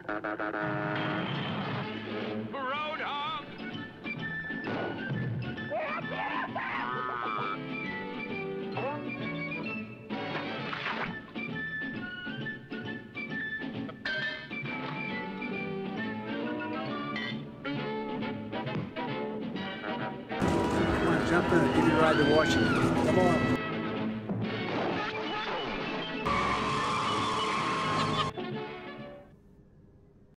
Roadhog! Come on, jump in. I'll give you a ride to Washington. Come on.